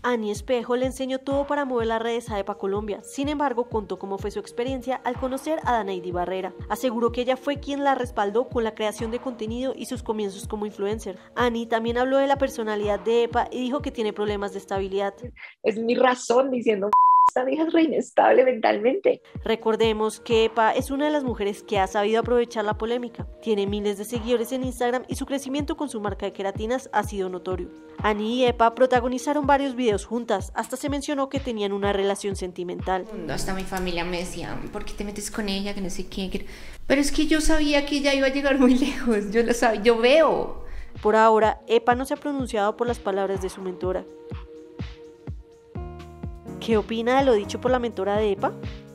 Annie Espejo le enseñó todo para mover las redes a EPA Colombia. Sin embargo, contó cómo fue su experiencia al conocer a Danaidy Barrera. Aseguró que ella fue quien la respaldó con la creación de contenido y sus comienzos como influencer. Annie también habló de la personalidad de EPA y dijo que tiene problemas de estabilidad. Es mi razón diciendo, esta vieja es re inestable mentalmente. Recordemos que EPA es una de las mujeres que ha sabido aprovechar la polémica. Tiene miles de seguidores en Instagram y su crecimiento con su marca de queratinas ha sido notorio. Annie y EPA protagonizaron varios videos juntas, hasta se mencionó que tenían una relación sentimental. Hasta mi familia me decía, ¿por qué te metes con ella? Que no sé qué. Pero es que yo sabía que ella iba a llegar muy lejos, yo lo sabía, yo veo. Por ahora, EPA no se ha pronunciado por las palabras de su mentora. ¿Qué opina de lo dicho por la mentora de EPA?